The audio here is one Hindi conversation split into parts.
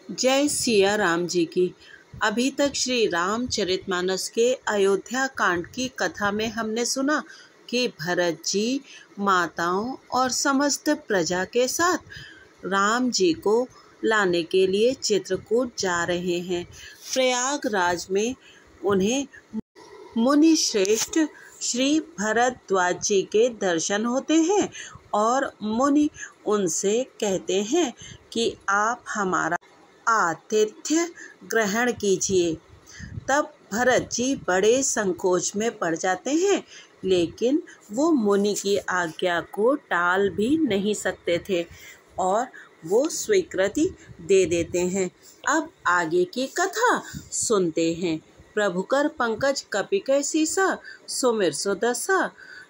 जय सिया राम जी की। अभी तक श्री रामचरितमानस के अयोध्या कांड की कथा में हमने सुना कि भरत जी माताओं और समस्त प्रजा के साथ राम जी को लाने के लिए चित्रकूट जा रहे हैं। प्रयागराज में उन्हें मुनि श्रेष्ठ श्री भरद्वाज जी के दर्शन होते हैं और मुनि उनसे कहते हैं कि आप हमारा आतिथ्य ग्रहण कीजिए। तब भरत जी बड़े संकोच में पड़ जाते हैं, लेकिन वो मुनि की आज्ञा को टाल भी नहीं सकते थे और वो स्वीकृति दे देते हैं। अब आगे की कथा सुनते हैं। प्रभुकर पंकज कपिकै सीसा, सुमिर सुदसा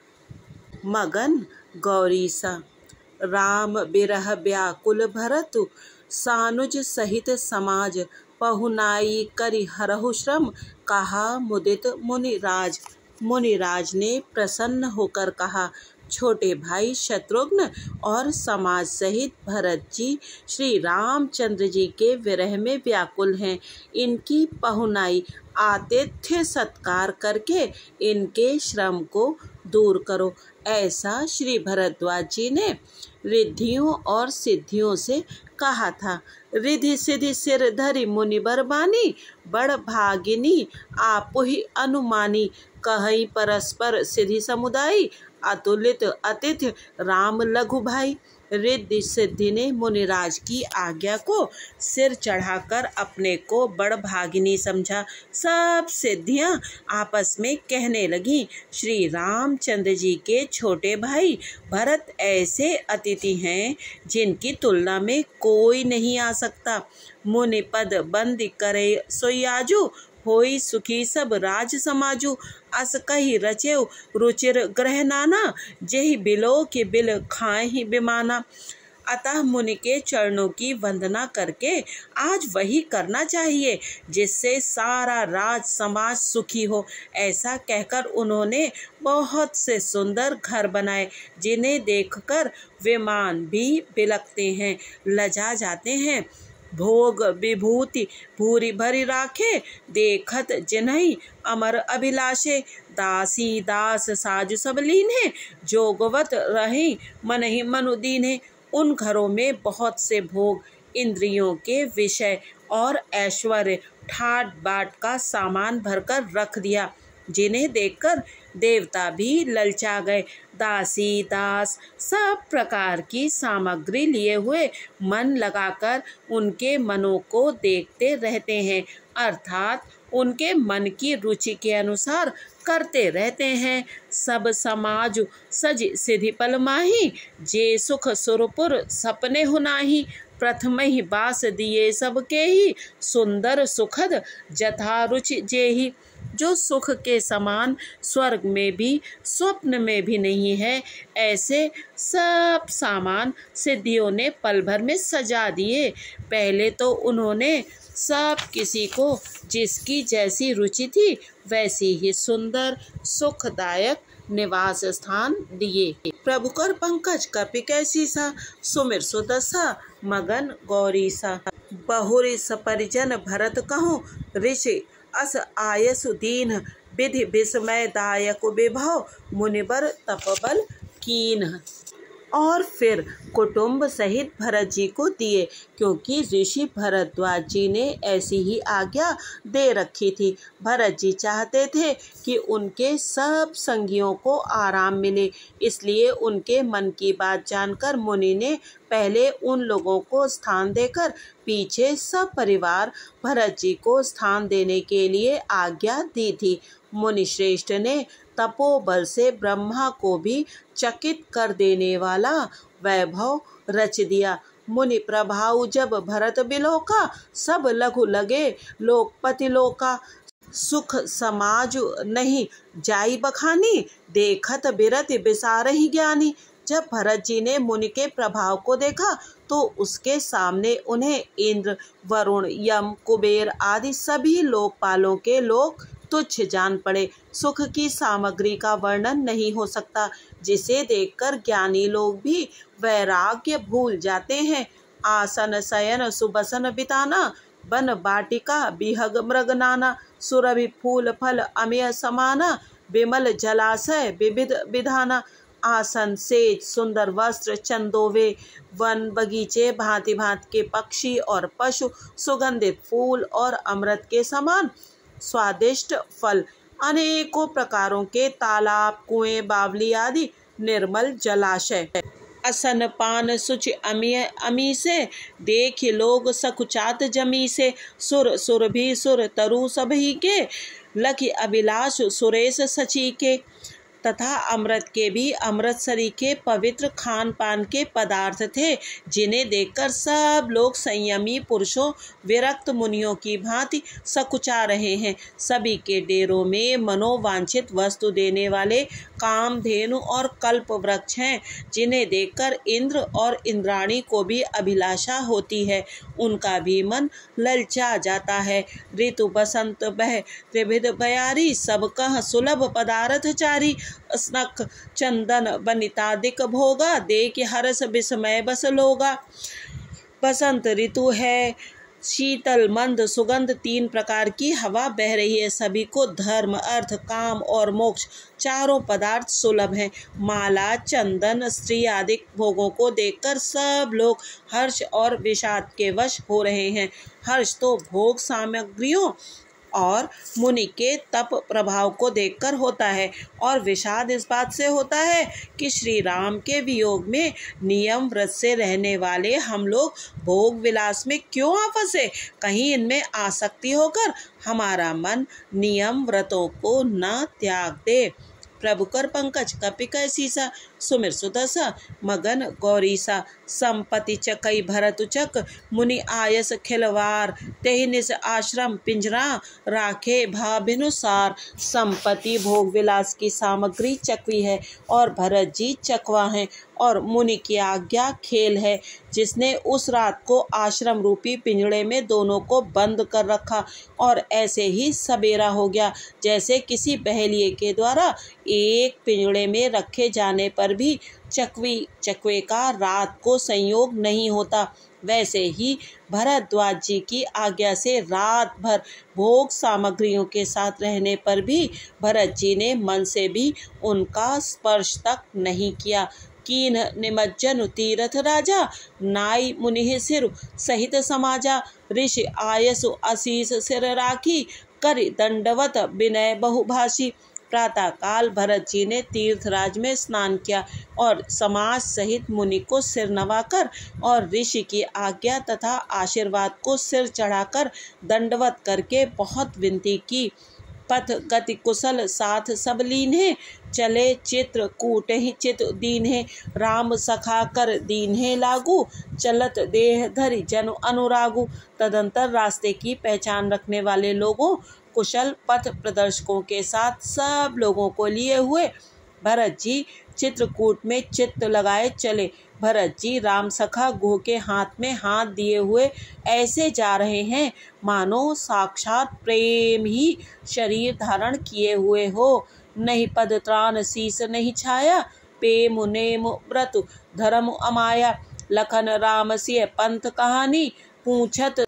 मगन गौरीसा। राम बिरह व्याकुल भरतु, सानुज सहित समाज। पहुनाई करि हरहु श्रम, कहा मुदित मुनिराज। मुनिराज ने प्रसन्न होकर कहा, छोटे भाई शत्रुघ्न और समाज सहित भरत जी श्री रामचंद्र जी के विरह में व्याकुल हैं। इनकी पहुनाई आतिथ्य सत्कार करके इनके श्रम को दूर करो। ऐसा श्री भरद्वाज जी ने रिद्धियों और सिद्धियों से कहा था। रिधि सिद्धि सिर धरि मुनिबर बानी, बड़ भागिनी आपुहि अनुमानी। कहई परस्पर सिद्धि समुदायी, अतुलित अतिथि राम लघु भाई। रिद्धि सिद्धि ने मुनिराज की आज्ञा को सिर चढ़ाकर अपने को बड़ भागिनी समझा। सब सिद्धियां आपस में कहने लगी, श्री रामचंद्र जी के छोटे भाई भरत ऐसे अतिथि हैं जिनकी तुलना में कोई नहीं आ सकता। मुनि पद बंदी करे सोयाजू, होई सुखी सब राज समाजू। अस कही रचेउ रुचिर ग्रह नाना, जेहि बिलो के बिल खाए ही बिमाना। अतः मुनि के चरणों की वंदना करके आज वही करना चाहिए जिससे सारा राज समाज सुखी हो। ऐसा कहकर उन्होंने बहुत से सुंदर घर बनाए, जिन्हें देखकर विमान भी बिलकते हैं, लजा जाते हैं। भोग विभूति भूरी भरी राखे, देखत जिन्हई अमर अभिलाषे। दासी दास साजु सब लीन्हे, जोगवत रही मन ही मनु दीन्हे। उन घरों में बहुत से भोग, इंद्रियों के विषय और ऐश्वर्य ठाट बाट का सामान भरकर रख दिया, जिन्हें देखकर देवता भी ललचा गए। दासी दास सब प्रकार की सामग्री लिए हुए मन लगाकर उनके मनों को देखते रहते हैं, अर्थात उनके मन की रुचि के अनुसार करते रहते हैं। सब समाज सज सिधि पल माही, जे सुख सुरपुर सपने हुनाही। प्रथम ही बास दिए सबके ही, सुंदर सुखद जथा रुचि जेहि। जो सुख के समान स्वर्ग में भी स्वप्न में भी नहीं है, ऐसे सब सामान सिद्धियों ने पल भर में सजा दिए। पहले तो उन्होंने सब किसी को जिसकी जैसी रुचि थी वैसी ही सुंदर सुखदायक निवास स्थान दिए। प्रभुकर पंकज कपिकै सीसा, सुमिर सुदसा मगन गौरीसा। बहुरी सपरिजन भरत कहूँ, ऋषि अस आयसु दीन। विधि विस्मय दायक विभव, मुनिबर तपबल कीन। और फिर कुटुंब सहित भरत जी को दिए, क्योंकि ऋषि भरद्वाज जी ने ऐसी ही आज्ञा दे रखी थी। भरत जी चाहते थे कि उनके सब संगियों को आराम मिले, इसलिए उनके मन की बात जानकर मुनि ने पहले उन लोगों को स्थान देकर पीछे सब परिवार भरत जी को स्थान देने के लिए आज्ञा दी थी। मुनि श्रेष्ठ ने तपोबल से ब्रह्मा को भी चकित कर देने वाला वैभव रच दिया। मुनि प्रभाव जब भरत बिलोका, सब लघु लगे लोकपति लोका। सुख समाज नहीं जाई बखानी, देखत बिरति बिसारहि ज्ञानी। जब भरत जी ने मुनि के प्रभाव को देखा तो उसके सामने उन्हें इंद्र, वरुण, यम, कुबेर आदि सभी लोकपालों के लोग तुच्छ जान पड़े। सुख की सामग्री का वर्णन नहीं हो सकता, जिसे देखकर ज्ञानी लोग भी वैराग्य भूल जाते हैं। आसन शयन सुबसन बिताना, बन बाटिका बिहग मृग नाना, सुरभि फूल फल अमेय समाना, विमल जलाशय विविध विधाना, आसन सेज सुंदर वस्त्र चंदोवे, वन बगीचे भांति भांति के पक्षी और पशु, सुगंधित फूल और अमृत के समान स्वादिष्ट फल, अनेकों प्रकारों के तालाब कुएं बावली आदि निर्मल जलाशय, असन पान सुचि अमी से, देख लोग सकुचात जमी से, सुर सुर भी सुर तरु सभी के, लखि अभिलाष सुरेश सची के, तथा अमृत के भी अमृत सरीखे पवित्र खान पान के पदार्थ थे, जिन्हें देखकर सब लोग संयमी पुरुषों विरक्त मुनियों की भांति सकुचा रहे हैं। सभी के डेरों में मनोवांछित वस्तु देने वाले कामधेनु और कल्प वृक्ष हैं, जिन्हें देखकर इंद्र और इंद्राणी को भी अभिलाषा होती है, उनका भी मन ललचा जाता है। ऋतु बसंत बह त्रिविध बयारी, सब कह सुलभ पदार्थ चारी, स्नक चंदन बनितादिक भोगा, देख हर्ष विस्मय बस लोगा। बसंत ऋतु है, शीतल मंद सुगंध 3 प्रकार की हवा बह रही है। सभी को धर्म अर्थ काम और मोक्ष चारों पदार्थ सुलभ हैं। माला चंदन स्त्री आदि भोगों को देखकर सब लोग हर्ष और विषाद के वश हो रहे हैं। हर्ष तो भोग सामग्रियों और मुनि के तप प्रभाव को देखकर होता है, और विषाद इस बात से होता है कि श्री राम के वियोग में नियम व्रत से रहने वाले हम लोग भोग विलास में क्यों आ फंसे। कहीं इनमें आसक्ति होकर हमारा मन नियम व्रतों को न त्याग दे। प्रभु कर पंकज कपिक सीसा, सुमिर सुदसा मगन गौरीसा, संपति चकई भरत चक, मुनि आयस खिलवार, तेहि निस आश्रम पिंजरा, राखे भाभिनुसार। संपत्ति भोग विलास की सामग्री चकवी है और भरत जी चकवा हैं, और मुनि की आज्ञा खेल है, जिसने उस रात को आश्रम रूपी पिंजड़े में दोनों को बंद कर रखा, और ऐसे ही सबेरा हो गया। जैसे किसी बहेलिए के द्वारा एक पिंजड़े में रखे जाने पर भी चकवे का रात को संयोग नहीं होता, वैसे ही भरद्वाज जी की आज्ञा से रात भर भोग सामग्रियों के साथ रहने पर भी भरत जी ने मन से भी उनका स्पर्श तक नहीं किया। कीन निमज्जन तीरथ राजा, नाई मुनि सिर सहित समाजा, ऋषि आयसु असीस सिर राखी, करि दंडवत विनय बहुभाषी। प्रातः काल भरत जी ने तीर्थराज में स्नान किया और समाज सहित मुनि को सिर नवाकर और ऋषि की आज्ञा तथा आशीर्वाद को सिर चढ़ाकर दंडवत करके बहुत विनती की। पथ गति कुशल साथ सब लीन है, चले चित्र कूट ही चित दीन है, राम सखा कर दीन है लागू, चलत देह धरि जनु अनुरागु। तदंतर रास्ते की पहचान रखने वाले लोगों कुशल पथ प्रदर्शकों के साथ सब लोगों को लिए हुए भरत जी चित्रकूट में चित्त लगाए चले। भरत जी राम सखा गुह के हाथ में हाथ दिए हुए ऐसे जा रहे हैं मानो साक्षात प्रेम ही शरीर धारण किए हुए हो। नहीं पद त्राण शीस नहीं छाया, पेम नेम व्रत धर्म अमाया, लखन राम सिय पंथ कहानी, पूछत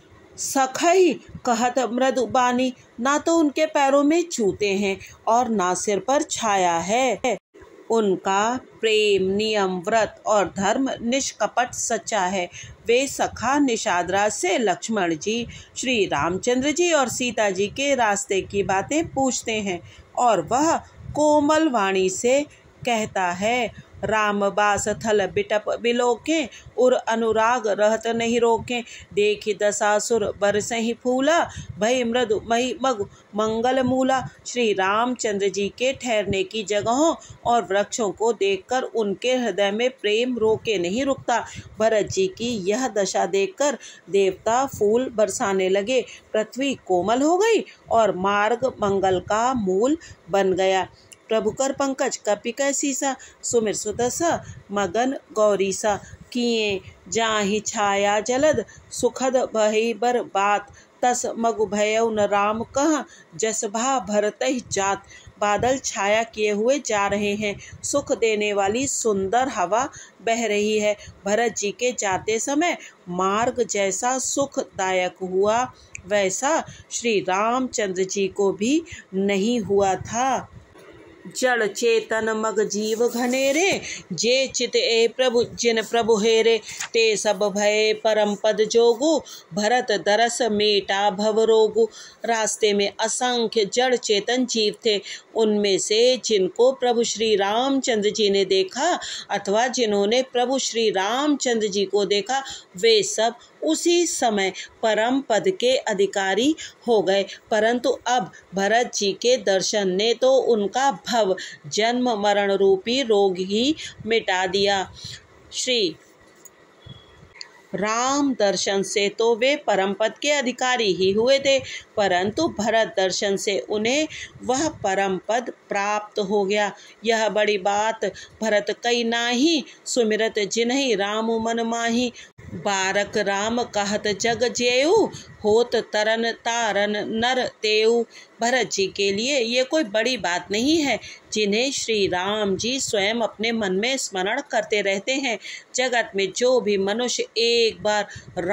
सखई कहत मृदु बानी। ना तो उनके पैरों में जूते हैं और ना सिर पर छाया है। उनका प्रेम नियम व्रत और धर्म निष्कपट सच्चा है। वे सखा निषादराज से लक्ष्मण जी, श्री रामचंद्र जी और सीता जी के रास्ते की बातें पूछते हैं, और वह कोमल वाणी से कहता है, राम बास थल बिटप बिलोके, उर अनुराग रहत नहीं रोके, देखी दशासुर बरसहि फूला, भई मृदु मई मगु मंगल मूला। श्री रामचंद्र जी के ठहरने की जगहों और वृक्षों को देखकर उनके हृदय में प्रेम रोके नहीं रुकता। भरत जी की यह दशा देखकर देवता फूल बरसाने लगे, पृथ्वी कोमल हो गई और मार्ग मंगल का मूल बन गया। प्रभु कर पंकज कपिक सीसा, सुमिर सुदसा मगन गौरीसा, किए जाहि छाया जलद, सुखद भई बर बात, तस मगु भयउ न राम कह, जस भा भरतहि जात। बादल छाया किए हुए जा रहे हैं। सुख देने वाली सुंदर हवा बह रही है। भरत जी के जाते समय मार्ग जैसा सुखदायक हुआ, वैसा श्री रामचंद्र जी को भी नहीं हुआ था। जड़ चेतन मग जीव घनेरे, जे चित ए प्रभु जिन प्रभु हेरे, ते सब भय परम पद जोगु, भरत दरस मेटा भव रोगु। रास्ते में असंख्य जड़ चेतन जीव थे। उनमें से जिनको प्रभु श्री रामचंद्र जी ने देखा अथवा जिन्होंने प्रभु श्री रामचंद्र जी को देखा, वे सब उसी समय परम पद के अधिकारी हो गए। परंतु अब भरत जी के दर्शन ने तो उनका भव जन्म मरण रूपी रोग ही मिटा दिया। श्री राम दर्शन से तो वे परम पद के अधिकारी ही हुए थे, परंतु भरत दर्शन से उन्हें वह परम पद प्राप्त हो गया। यह बड़ी बात भरत कई नाही, सुमिरत जिन्हि राम मन माही। बारक राम कहत जग जेऊ, होत तरन तारन नर तेऊ। भरत जी के लिए ये कोई बड़ी बात नहीं है, जिन्हें श्री राम जी स्वयं अपने मन में स्मरण करते रहते हैं। जगत में जो भी मनुष्य एक बार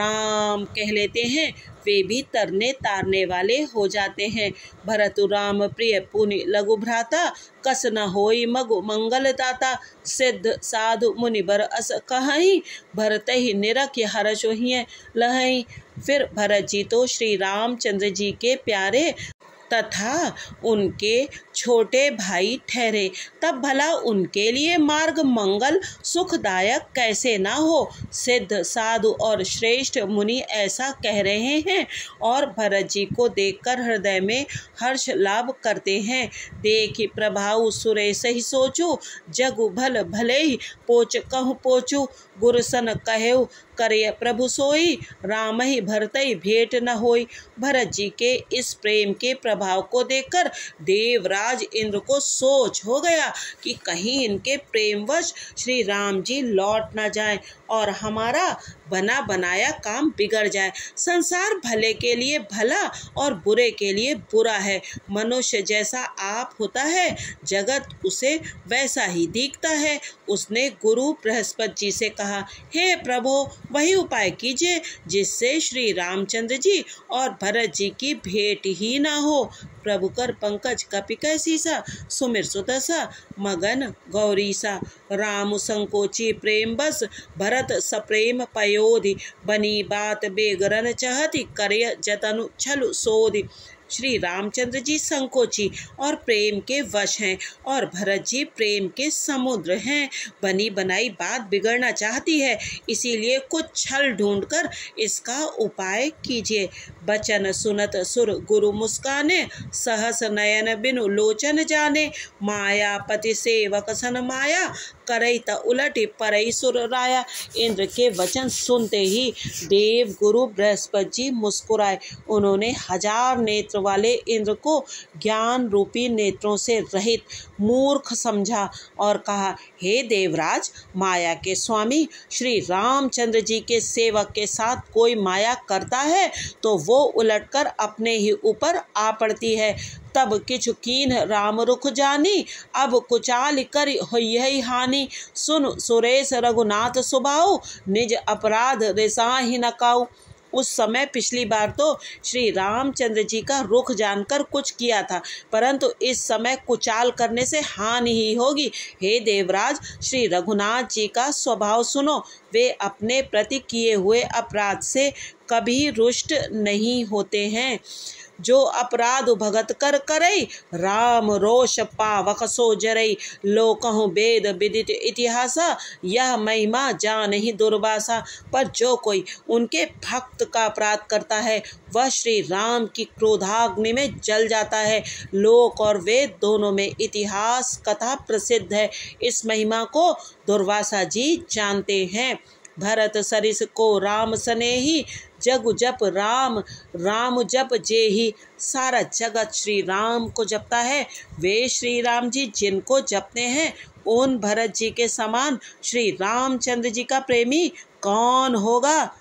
राम कह लेते हैं, वे भी तरने तारने वाले हो जाते हैं। भरतु राम प्रिय पुनि लघु भ्राता, कस न होई मगु मंगल दाता। सिद्ध साधु मुनि बर अस कहहीं, भरत ही निरख हर्ष हिय लहहीं। फिर भरत जी तो श्री रामचंद्र जी के प्यारे तथा उनके छोटे भाई ठहरे, तब भला उनके लिए मार्ग मंगल सुखदायक कैसे ना हो। सिद्ध साधु और श्रेष्ठ मुनि ऐसा कह रहे हैं और भरत जी को देखकर हृदय में हर्ष लाभ करते हैं। देखि प्रभाऊ सुरेश ही सोचू, जगु भल भले ही पोच कहूँ पोचू। गुरसन कहेऊ करे प्रभु सोई, राम ही भरतई भेंट न होई। भरत जी के इस प्रेम के प्रभाव को देखकर देवराज इंद्र को सोच हो गया कि कहीं इनके प्रेमवश श्री राम जी लौट न जाएं और हमारा बना बनाया काम बिगड़ जाए। संसार भले के लिए भला और बुरे के लिए बुरा है। मनुष्य जैसा आप होता है, जगत उसे वैसा ही दिखता है। उसने गुरु बृहस्पति जी से कहा, हे प्रभु, वही उपाय कीजिए जिससे श्री रामचंद्र जी और भरत जी की भेंट ही ना हो। प्रभु कर पंकज कपिकै सीसा, सुमिर सुतसा मगन गौरीसा। राम संकोची प्रेम बस, भरत सप्रेम पयोधि। बनी बात बेगरन चाहती, करे जतनु छलु सोधि। श्री रामचंद्र जी संकोची और प्रेम के वश हैं और भरत जी प्रेम के समुद्र हैं। बनी बनाई बात बिगड़ना चाहती है, इसीलिए कुछ छल ढूंढकर इसका उपाय कीजिए। बचन सुनत सुर गुरु मुस्काने, सहस नयन बिनु लोचन जाने। मायापति सेवक सन माया, करई त उलटी परई सुर राया। इंद्र के वचन सुनते ही देव गुरु बृहस्पति जी मुस्कुराए। उन्होंने हजार नेत्र वाले इंद्र को ज्ञान रूपी नेत्रों से रहित मूर्ख समझा और कहा, हे देवराज, माया के स्वामी, श्री रामचंद्र जी के सेवक के साथ कोई माया करता है तो वो उलटकर अपने ही ऊपर आ पड़ती है। तब किछु कीन राम रुख जानी, अब कुचाल कर होई हानि। सुन सुरेश रघुनाथ सुबाऊ, निज अपराध रिसाहि न काऊ। उस समय पिछली बार तो श्री रामचंद्र जी का रुख जानकर कुछ किया था, परंतु इस समय कुचाल करने से हानि ही होगी। हे देवराज, श्री रघुनाथ जी का स्वभाव सुनो। वे अपने प्रति किए हुए अपराध से कभी रुष्ट नहीं होते हैं। जो अपराध भगत कर करई, राम रोष पावक सो जरई। लोकहु वेद विदित इतिहासा, यह महिमा जानहि दुर्वासा। पर जो कोई उनके भक्त का अपराध करता है, वह श्री राम की क्रोधाग्नि में जल जाता है। लोक और वेद दोनों में इतिहास कथा प्रसिद्ध है। इस महिमा को दुर्वासा जी जानते हैं। भरत सरिस को राम सनेही, जगु जप राम राम जप जेही। सारा जगत श्री राम को जपता है। वे श्री राम जी जिनको जपते हैं, उन भरत जी के समान श्री रामचंद्र जी का प्रेमी कौन होगा।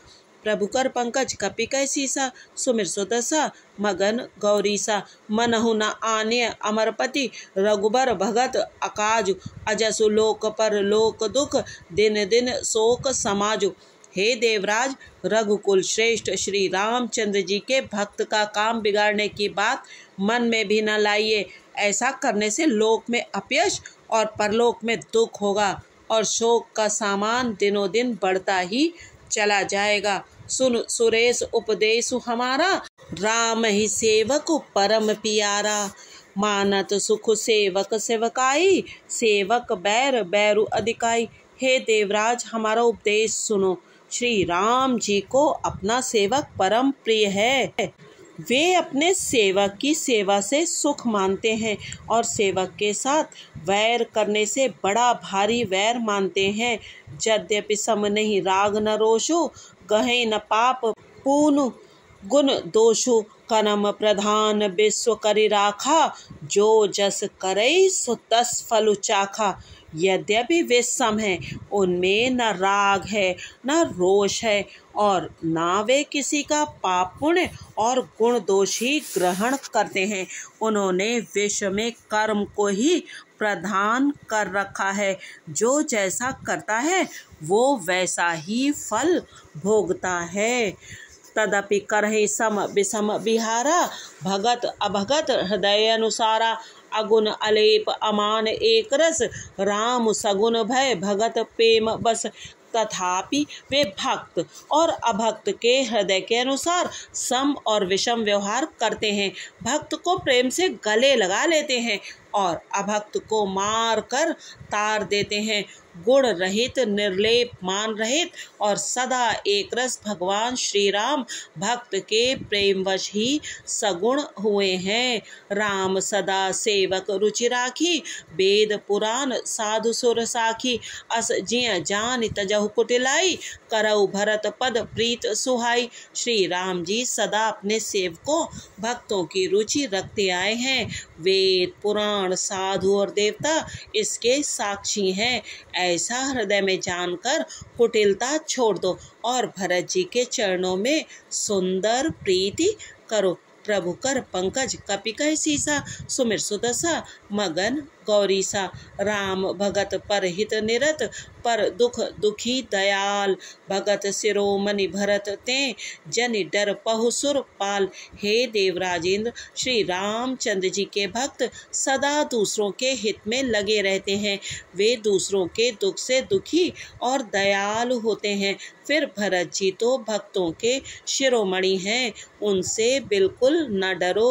प्रभुकर पंकज कपिकै सीसा सुमिर सुदसा मगन गौरीसा मनहु न आने अमरपति रघुबर भगत अकाजु अजसु लोक पर लोक दुख दिन दिन शोक समाजु। हे देवराज, रघुकुल श्रेष्ठ श्री रामचंद्र जी के भक्त का काम बिगाड़ने की बात मन में भी न लाइए। ऐसा करने से लोक में अपयश और परलोक में दुख होगा और शोक का सामान दिनों दिन बढ़ता ही चला जाएगा। सुन सुरेश उपदेश हमारा, राम ही सेवक परम पियारा। मानत सुख सेवक सेवकाई, सेवक बैर बैरु अधिकाई। हे देवराज, हमारा उपदेश सुनो। श्री राम जी को अपना सेवक परम प्रिय है। वे अपने सेवक की सेवा से सुख मानते हैं और सेवक के साथ वैर करने से बड़ा भारी वैर मानते हैं। यद्यपि सम नहीं राग न रोषु, गहे न पाप पूनु गुण दोषु। कनम प्रधान विश्व करि राखा, जो जस करई सो तस फल चाखा। यद्यपि वे सम हैं, उनमें न राग है न रोष है और न वे किसी का पाप पुण्य और गुण दोष ही ग्रहण करते हैं। उन्होंने विश्व में कर्म को ही प्रधान कर रखा है। जो जैसा करता है वो वैसा ही फल भोगता है। तदपि करहि सम विषम विहारा, भगत अभगत हृदय अनुसारा। अगुण अलेप अमान एक रस, राम सगुण भय भगत प्रेम बस। तथापि वे भक्त और अभक्त के हृदय के अनुसार सम और विषम व्यवहार करते हैं। भक्त को प्रेम से गले लगा लेते हैं और अभक्त को मार कर तार देते हैं। गुण रहित, निर्लेप, मान रहित और सदा एक रस भगवान श्री राम भक्त के प्रेमवश ही सगुण हुए हैं। राम सदा सेवक रुचि राखी, वेद पुराण साधु सुर साखी। अस जिय जान तजहु कुटिलाई, करऊ भरत पद प्रीत सुहाई। श्री राम जी सदा अपने सेवकों भक्तों की रुचि रखते आए हैं। वेद पुराण साधु और देवता इसके साक्षी हैं। ऐसा हृदय में जानकर कुटिलता छोड़ दो और भरत जी के चरणों में सुंदर प्रीति करो। प्रभु कर पंकज कपिकै सीसा, सुमिर सुदसा मगन गौरीसा। राम भगत पर हित निरत, पर दुख दुखी दयाल। भगत शिरोमणि भरत ते, जनि डर पहु सुर पाल। हे देवराजेंद्र, श्री रामचंद्र जी के भक्त सदा दूसरों के हित में लगे रहते हैं। वे दूसरों के दुख से दुखी और दयालु होते हैं। फिर भरत जी तो भक्तों के शिरोमणि हैं, उनसे बिल्कुल न डरो।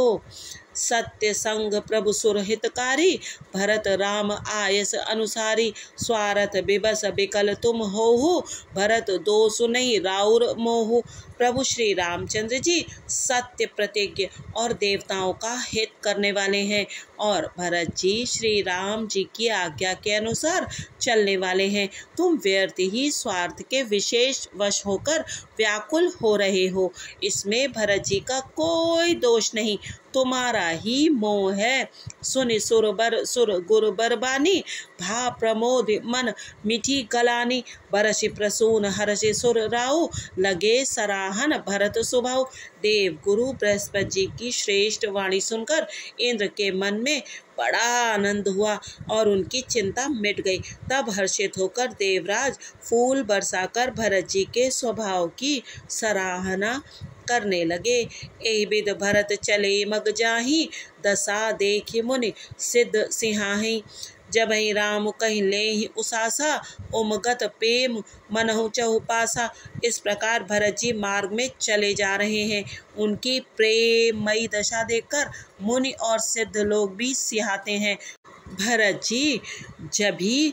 सत्य संग प्रभु सुर हितकारी, भरत राम आयस अनुसारी। स्वार्थ विबस विकल तुम होहु, भरत दोषु नहीं राउर मोहु। प्रभु श्री रामचंद्र जी सत्य प्रतिज्ञ और देवताओं का हित करने वाले हैं और भरत जी श्री राम जी की आज्ञा के अनुसार चलने वाले हैं। तुम व्यर्थ ही स्वार्थ के विशेष वश होकर व्याकुल हो रहे हो। इसमें भरत जी का कोई दोष नहीं, तुम्हारा ही मोह है। सुनि सुर बर सुर गुरु बरबानी, भा प्रमोद मन मीठी गलानी। बरसि प्रसून हरसि सुर राउ, लगे सराहन भरत सुभाउ। देव गुरु बृहस्पति जी की श्रेष्ठ वाणी सुनकर इंद्र के मन में बड़ा आनंद हुआ और उनकी चिंता मिट गई। तब हर्षित होकर देवराज फूल बरसाकर भरत जी के स्वभाव की सराहना करने लगे। एहि विध भरत चले मग जाहि, दशा देखि मुनि सिद्ध सिंहाहि। जब ही राम कहीं ले ही उसासा, उमगत प्रेम मनहु चहु पासा। इस प्रकार भरत जी मार्ग में चले जा रहे हैं। उनकी प्रेममयी दशा देखकर मुनि और सिद्ध लोग भी सिहाते हैं। भरत जी जब ही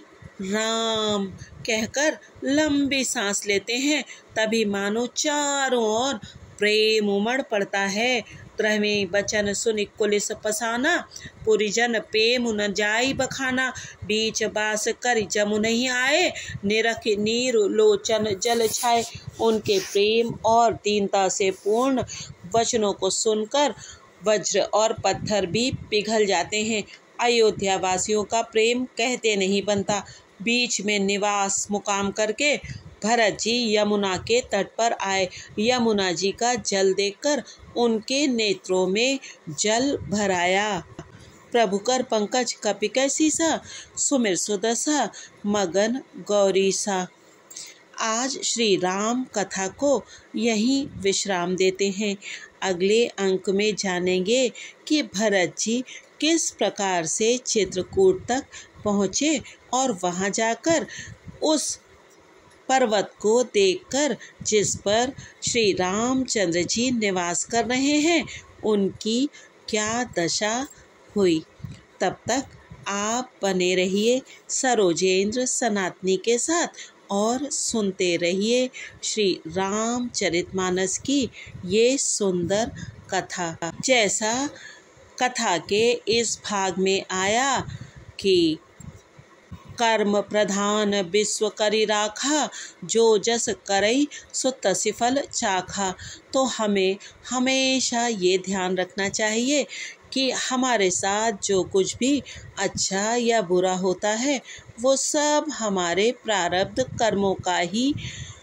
राम कहकर लंबी सांस लेते हैं, तभी मानो चारों ओर प्रेम उमड़ पड़ता है। त्रहवें बचन सुनि कुलिस पसाना, पुरिजन प्रेम न जाई बखाना। बीच बास कर जमु नहीं आए, निरख नीर लोचन जल छाए। उनके प्रेम और दीनता से पूर्ण वचनों को सुनकर वज्र और पत्थर भी पिघल जाते हैं। अयोध्या वासियों का प्रेम कहते नहीं बनता। बीच में निवास मुकाम करके भरत जी यमुना के तट पर आए। यमुना जी का जल देखकर उनके नेत्रों में जल भराया। प्रभु कर पंकज कपि कैसी सा, सुमिर सुदशा मगन गौरी सा। आज श्री राम कथा को यहीं विश्राम देते हैं। अगले अंक में जानेंगे कि भरत जी किस प्रकार से चित्रकूट तक पहुँचे और वहाँ जाकर उस पर्वत को देखकर जिस पर श्री रामचंद्र जी निवास कर रहे हैं उनकी क्या दशा हुई। तब तक आप बने रहिए सरोजेंद्र सनातनी के साथ और सुनते रहिए श्री रामचरितमानस की ये सुंदर कथा। जैसा कथा के इस भाग में आया कि कर्म प्रधान विश्व करि राखा, जो जस करई सो तसि फल चाखा। तो हमें हमेशा ये ध्यान रखना चाहिए कि हमारे साथ जो कुछ भी अच्छा या बुरा होता है वो सब हमारे प्रारब्ध कर्मों का ही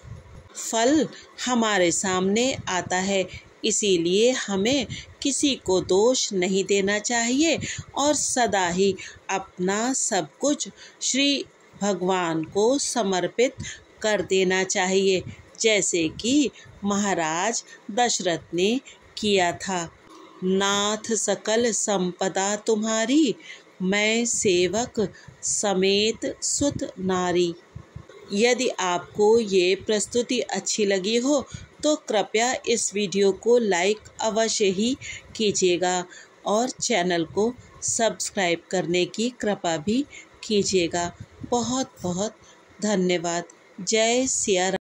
फल हमारे सामने आता है। इसीलिए हमें किसी को दोष नहीं देना चाहिए और सदा ही अपना सब कुछ श्री भगवान को समर्पित कर देना चाहिए, जैसे कि महाराज दशरथ ने किया था। नाथ सकल संपदा तुम्हारी, मैं सेवक समेत सुत नारी। यदि आपको ये प्रस्तुति अच्छी लगी हो तो कृपया इस वीडियो को लाइक अवश्य ही कीजिएगा और चैनल को सब्सक्राइब करने की कृपा भी कीजिएगा। बहुत बहुत धन्यवाद। जय सिया राम।